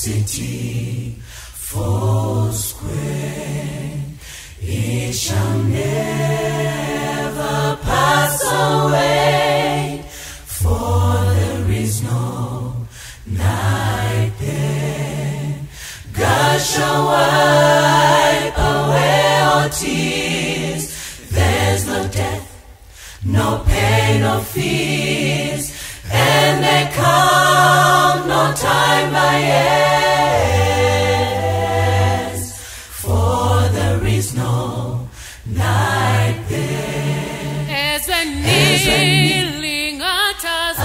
city four square. It shall never pass away, for there is no night there. God shall wipe away all tears. There's no death, no pain, no fears, and they come no time by years, for there is no night there. As a kneeling at us,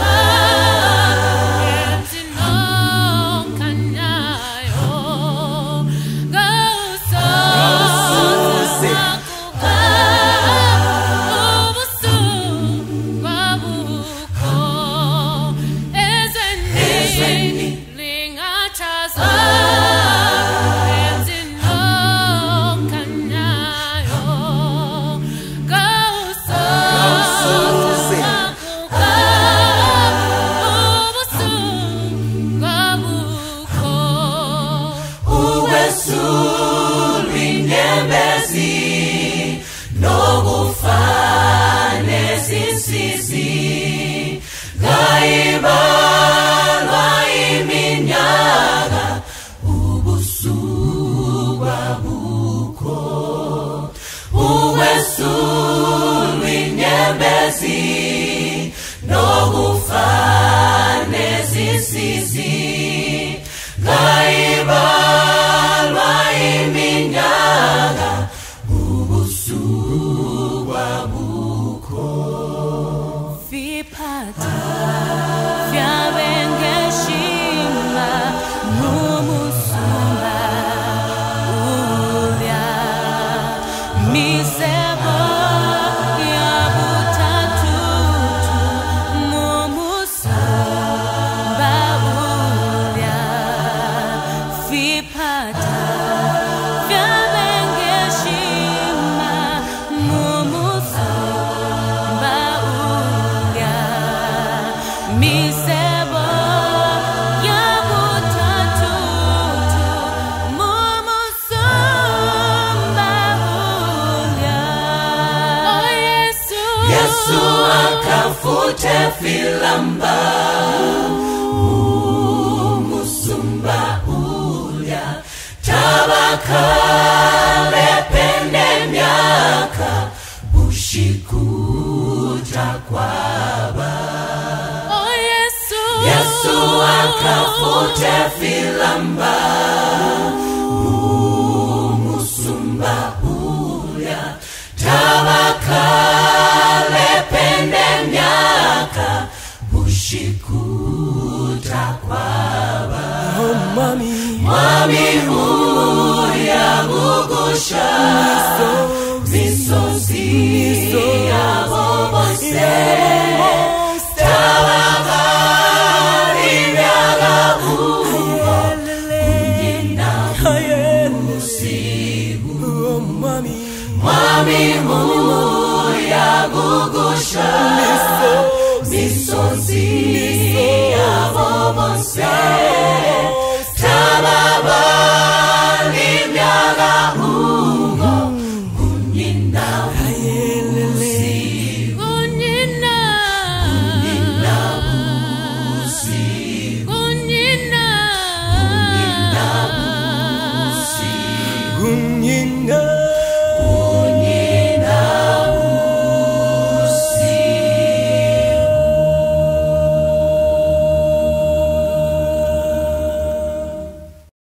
filamba musumba ulya tabakale pende myaka bushikuta kwaba. Oh Yesu, Yesu akafute filamba musumba ulya tabakale pende myaka bushikuta kwaba. Oh mami, Mwami huya bugusha misozi yabo bose tabakali myaga uwo unyina musibu. oh mami, Mwami huya bugusha misozi yabo bose tabakali myaga uwo unyina musibu. Unyina musibu. Unyina musibu. unyina.